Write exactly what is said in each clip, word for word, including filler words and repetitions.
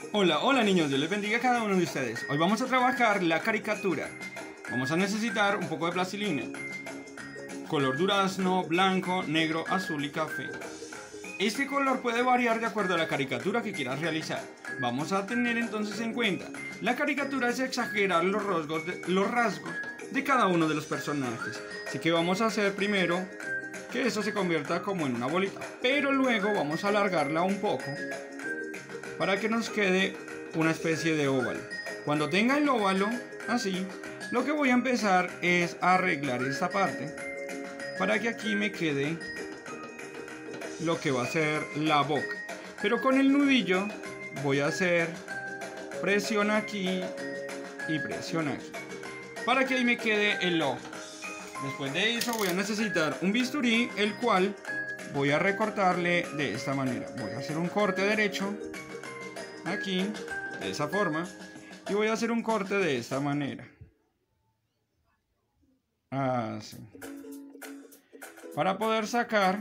Hola, hola niños, Dios les bendiga a cada uno de ustedes. Hoy vamos a trabajar la caricatura. Vamos a necesitar un poco de plastilina, color durazno, blanco, negro, azul y café. Este color puede variar de acuerdo a la caricatura que quieras realizar. Vamos a tener entonces en cuenta, la caricatura es exagerar los rasgos de, los rasgos de cada uno de los personajes. Así que vamos a hacer primero que eso se convierta como en una bolita, pero luego vamos a alargarla un poco para que nos quede una especie de óvalo. Cuando tenga el óvalo así, lo que voy a empezar es a arreglar esta parte para que aquí me quede lo que va a ser la boca. Pero con el nudillo voy a hacer presión aquí y presión aquí para que ahí me quede el ojo. Después de eso voy a necesitar un bisturí, el cual voy a recortarle de esta manera. Voy a hacer un corte derecho aquí, de esa forma, y voy a hacer un corte de esta manera. Así. Para poder sacar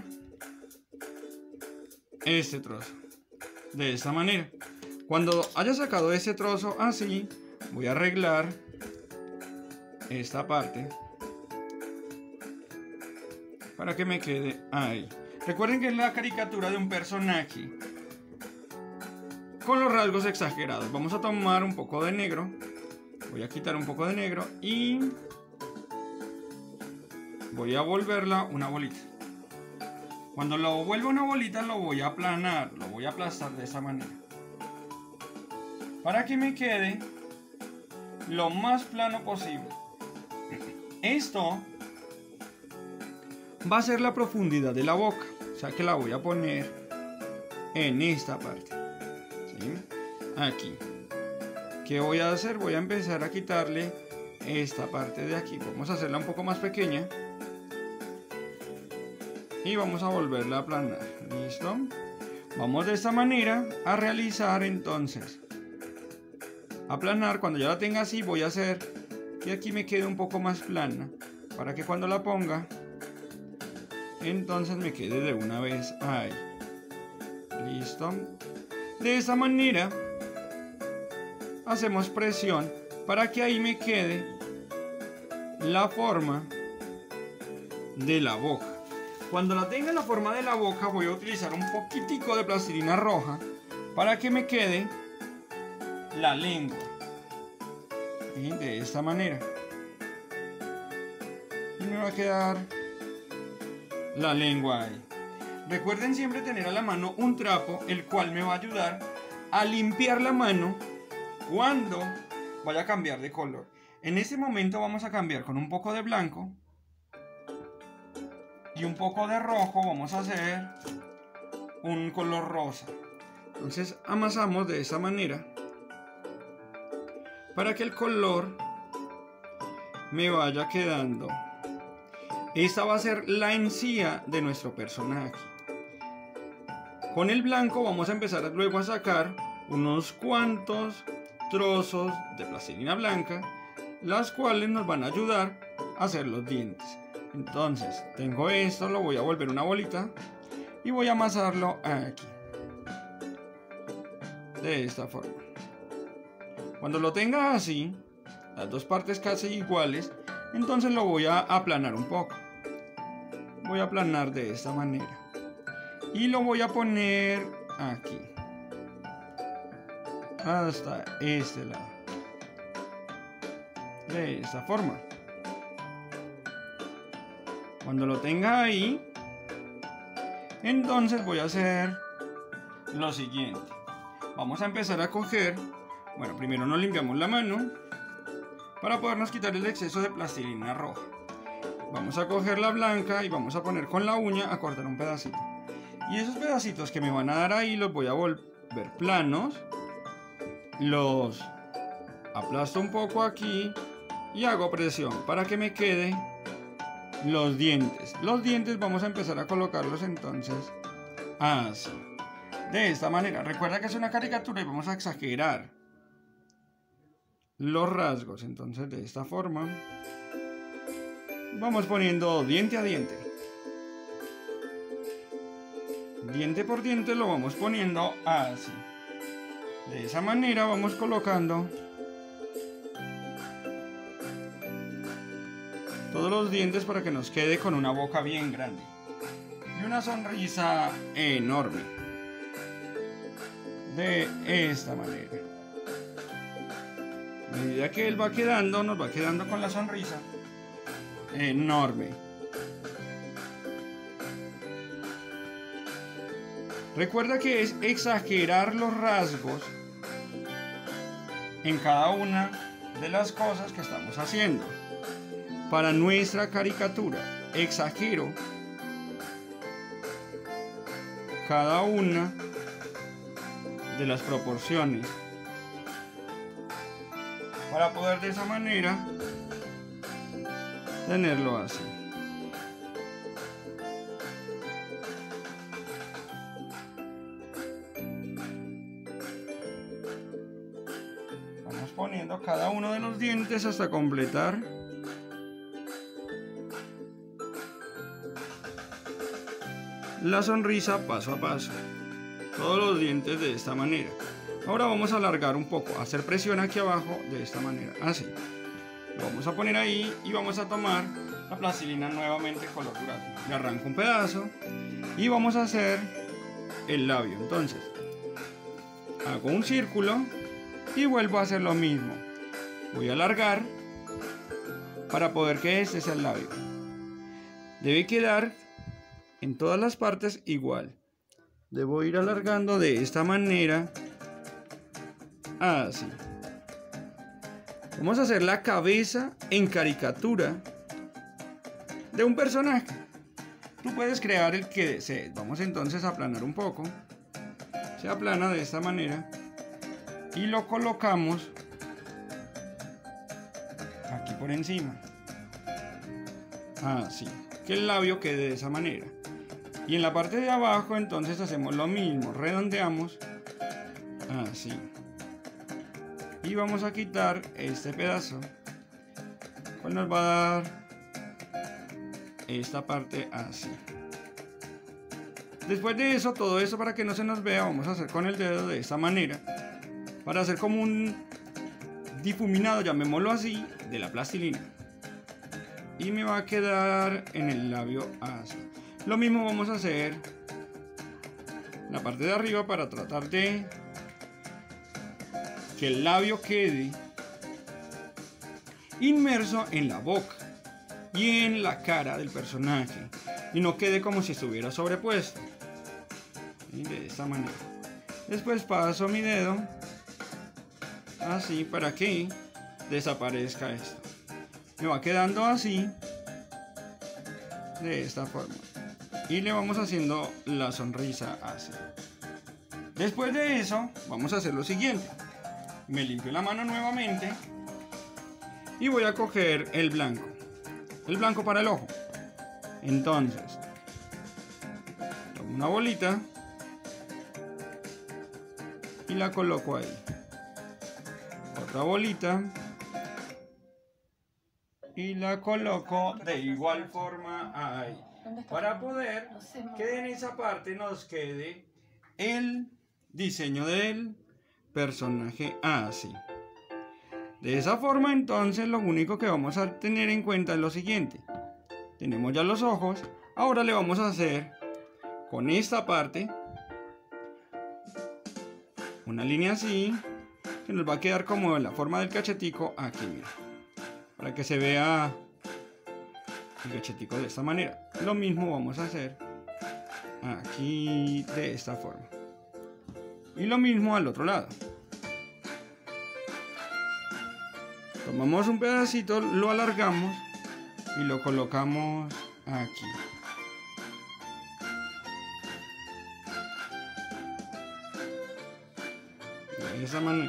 este trozo. De esta manera. Cuando haya sacado este trozo así, voy a arreglar esta parte para que me quede ahí. Recuerden que es la caricatura de un personaje con los rasgos exagerados. Vamos a tomar un poco de negro. Voy a quitar un poco de negro y voy a volverla una bolita. Cuando lo vuelva una bolita lo voy a aplanar, lo voy a aplastar de esa manera para que me quede lo más plano posible. Esto va a ser la profundidad de la boca, o sea que la voy a poner en esta parte, ¿sí? Aquí. ¿Qué voy a hacer? Voy a empezar a quitarle esta parte de aquí. Vamos a hacerla un poco más pequeña y vamos a volverla a aplanar. ¿Listo? Vamos de esta manera a realizar entonces aplanar. Cuando ya la tenga así, voy a hacer que aquí me quede un poco más plana para que cuando la ponga entonces me quede de una vez ahí. Listo. De esta manera hacemos presión para que ahí me quede la forma de la boca. Cuando la tenga en la forma de la boca voy a utilizar un poquitico de plastilina roja para que me quede la lengua. Y de esta manera. Y me va a quedar la lengua ahí. Recuerden siempre tener a la mano un trapo, el cual me va a ayudar a limpiar la mano cuando vaya a cambiar de color. En este momento vamos a cambiar con un poco de blanco y un poco de rojo. Vamos a hacer un color rosa. Entonces amasamos de esta manera para que el color me vaya quedando. Esta va a ser la encía de nuestro personaje. Con el blanco vamos a empezar luego a sacar unos cuantos trozos de plastilina blanca, las cuales nos van a ayudar a hacer los dientes. Entonces tengo esto, lo voy a volver una bolita y voy a amasarlo aquí, de esta forma. Cuando lo tenga así, las dos partes casi iguales, entonces lo voy a aplanar un poco. Voy a aplanar de esta manera y lo voy a poner aquí hasta este lado, de esta forma. Cuando lo tenga ahí, entonces voy a hacer lo siguiente. Vamos a empezar a coger, bueno, primero nos limpiamos la mano para podernos quitar el exceso de plastilina roja. Vamos a coger la blanca y vamos a poner con la uña a cortar un pedacito. Y esos pedacitos que me van a dar ahí los voy a volver planos. Los aplasto un poco aquí y hago presión para que me quede los dientes. Los dientes vamos a empezar a colocarlos entonces así. De esta manera. Recuerda que es una caricatura y vamos a exagerar los rasgos. Entonces de esta forma vamos poniendo diente a diente. Diente por diente lo vamos poniendo así. De esa manera vamos colocando todos los dientes para que nos quede con una boca bien grande y una sonrisa enorme. De esta manera. A medida que él va quedando, nos va quedando con la sonrisa enorme. Recuerda que es exagerar los rasgos en cada una de las cosas que estamos haciendo. Para nuestra caricatura, exagero cada una de las proporciones para poder de esa manera tenerlo así. Vamos poniendo cada uno de los dientes hasta completar la sonrisa paso a paso. Todos los dientes de esta manera. Ahora vamos a alargar un poco, hacer presión aquí abajo de esta manera, así. Lo vamos a poner ahí y vamos a tomar la plastilina nuevamente color durazno. Le arranco un pedazo y vamos a hacer el labio. Entonces, hago un círculo y vuelvo a hacer lo mismo. Voy a alargar para poder que este sea el labio. Debe quedar en todas las partes igual. Debo ir alargando de esta manera, así. Vamos a hacer la cabeza en caricatura de un personaje. Tú puedes crear el que desees. Vamos entonces a aplanar un poco. Se aplana de esta manera y lo colocamos aquí por encima, así, que el labio quede de esa manera. Y en la parte de abajo entonces hacemos lo mismo, redondeamos así y vamos a quitar este pedazo, pues nos va a dar esta parte así. Después de eso, todo eso para que no se nos vea, vamos a hacer con el dedo de esta manera para hacer como un difuminado, llamémoslo así, de la plastilina, y me va a quedar en el labio así. Lo mismo vamos a hacer la parte de arriba para tratar de que el labio quede inmerso en la boca y en la cara del personaje y no quede como si estuviera sobrepuesto. Y de esta manera. Después paso mi dedo así para que desaparezca esto. Me va quedando así, de esta forma. Y le vamos haciendo la sonrisa así. Después de eso, vamos a hacer lo siguiente. Me limpio la mano nuevamente y voy a coger el blanco. El blanco para el ojo. Entonces, tomo una bolita y la coloco ahí. Otra bolita y la coloco de igual forma ahí. Para poder que en esa parte nos quede el diseño del personaje así. De esa forma entonces lo único que vamos a tener en cuenta es lo siguiente. Tenemos ya los ojos. Ahora le vamos a hacer con esta parte una línea así que nos va a quedar como en la forma del cachetico aquí, mira, para que se vea el cachetico de esta manera. Lo mismo vamos a hacer aquí de esta forma y lo mismo al otro lado. Tomamos un pedacito, lo alargamos y lo colocamos aquí. De esa manera.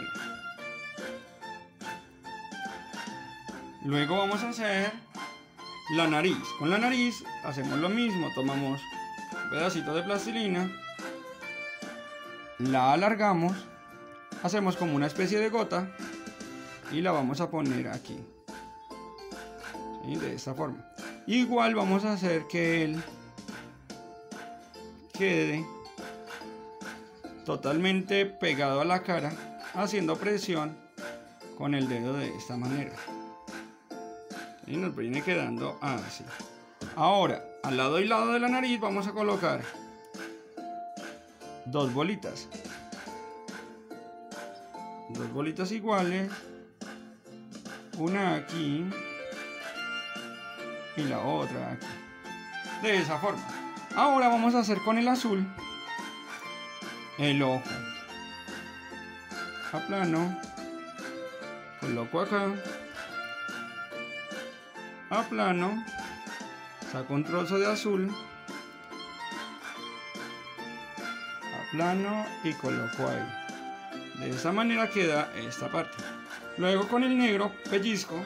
Luego vamos a hacer la nariz. Con la nariz hacemos lo mismo. Tomamos un pedacito de plastilina, la alargamos, hacemos como una especie de gota y la vamos a poner aquí, ¿sí? De esta forma. Igual vamos a hacer que él quede totalmente pegado a la cara, haciendo presión con el dedo de esta manera. Y nos viene quedando así. Ahora, al lado y lado de la nariz vamos a colocar dos bolitas. Dos bolitas iguales. Una aquí y la otra aquí. De esa forma. Ahora vamos a hacer con el azul el ojo. Aplano. Coloco acá. Aplano. Saco un trozo de azul. Aplano y coloco ahí. De esa manera queda esta parte. Luego con el negro pellizco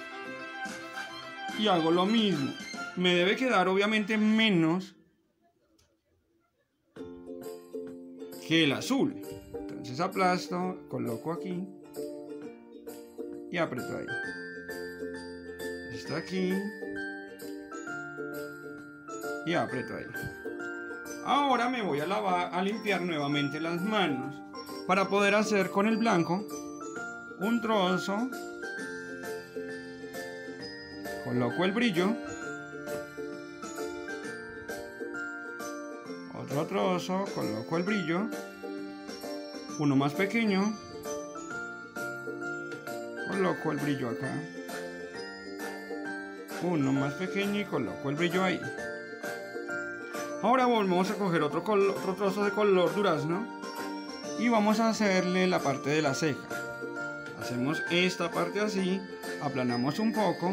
y hago lo mismo. Me debe quedar obviamente menos que el azul. Entonces aplasto, coloco aquí y aprieto ahí. Está aquí y aprieto ahí. Ahora me voy a lavar, a limpiar nuevamente las manos para poder hacer con el blanco un trozo. Coloco el brillo. Otro trozo, coloco el brillo. Uno más pequeño. Coloco el brillo acá. Uno más pequeño y coloco el brillo ahí. Ahora volvemos a coger otro, otro trozo de color durazno y vamos a hacerle la parte de la ceja. Hacemos esta parte así, aplanamos un poco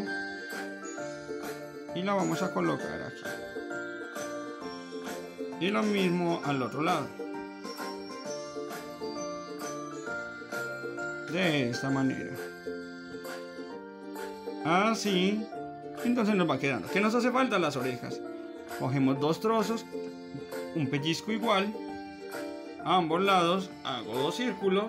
y la vamos a colocar aquí. Y lo mismo al otro lado. De esta manera. Así. Entonces nos va quedando. ¿Qué nos hace falta? Las orejas. Cogemos dos trozos, un pellizco igual, a ambos lados, hago dos círculos.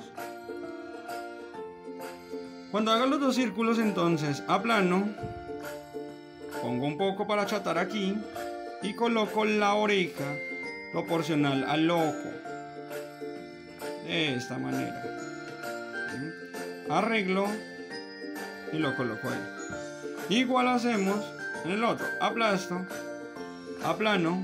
Cuando haga los dos círculos, entonces aplano, pongo un poco para achatar aquí y coloco la oreja proporcional al ojo. De esta manera. Arreglo y lo coloco ahí. Igual hacemos en el otro. Aplasto, aplano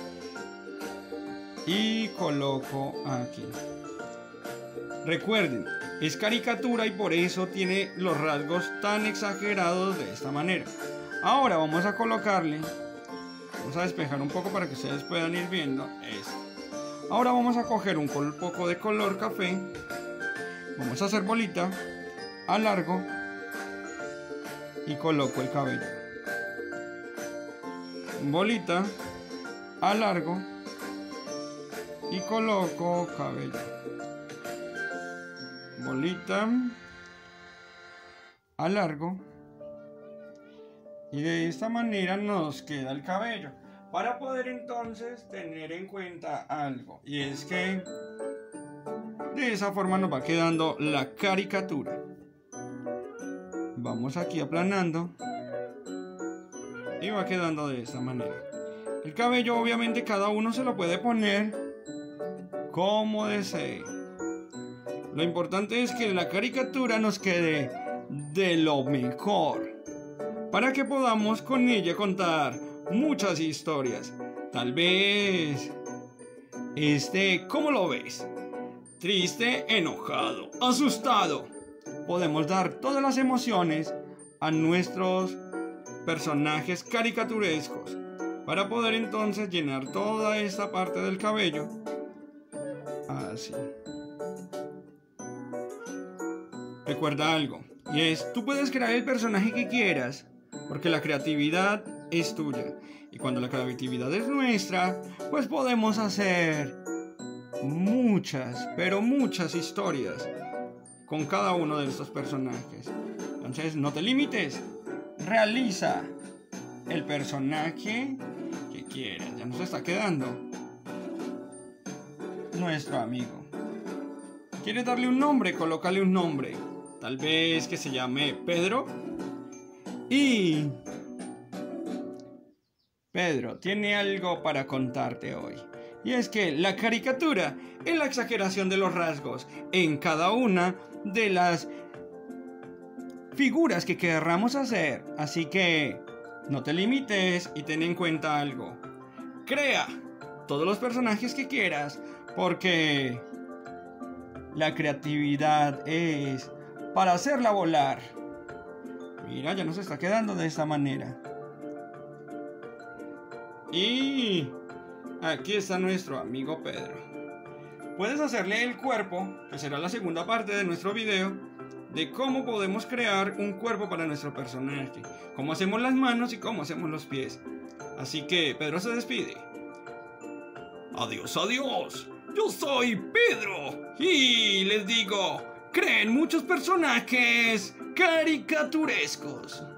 y coloco aquí. Recuerden, es caricatura y por eso tiene los rasgos tan exagerados de esta manera. Ahora vamos a colocarle, vamos a despejar un poco para que ustedes puedan ir viendo esto. Ahora vamos a coger un poco de color café, vamos a hacer bolita, alargo y coloco el cabello. Bolita, alargo y coloco cabello. Bolita, alargo y de esta manera nos queda el cabello. Para poder entonces tener en cuenta algo, y es que de esa forma nos va quedando la caricatura. Vamos aquí aplanando y va quedando de esta manera. El cabello obviamente cada uno se lo puede poner como desee. Lo importante es que la caricatura nos quede de lo mejor, para que podamos con ella contar muchas historias. Tal vez este, ¿cómo lo ves? Triste, enojado, asustado. Podemos dar todas las emociones a nuestros personajes caricaturescos para poder entonces llenar toda esta parte del cabello así. Recuerda algo, y es, tú puedes crear el personaje que quieras, porque la creatividad es tuya. Y cuando la creatividad es nuestra, pues podemos hacer muchas, pero muchas historias con cada uno de estos personajes. Entonces, no te limites, realiza el personaje que quieras. Ya nos está quedando nuestro amigo. ¿Quieres darle un nombre? Colócale un nombre. Tal vez que se llame Pedro. Y Pedro tiene algo para contarte hoy. Y es que la caricatura es la exageración de los rasgos en cada una de las figuras que querramos hacer. Así que no te limites y ten en cuenta algo. Crea todos los personajes que quieras, porque la creatividad es para hacerla volar. Mira, ya nos está quedando de esta manera. Y aquí está nuestro amigo Pedro. Puedes hacerle el cuerpo, que será la segunda parte de nuestro video, de cómo podemos crear un cuerpo para nuestro personaje, cómo hacemos las manos y cómo hacemos los pies. Así que Pedro se despide. Adiós, adiós. Yo soy Pedro y les digo, creen muchos personajes caricaturescos.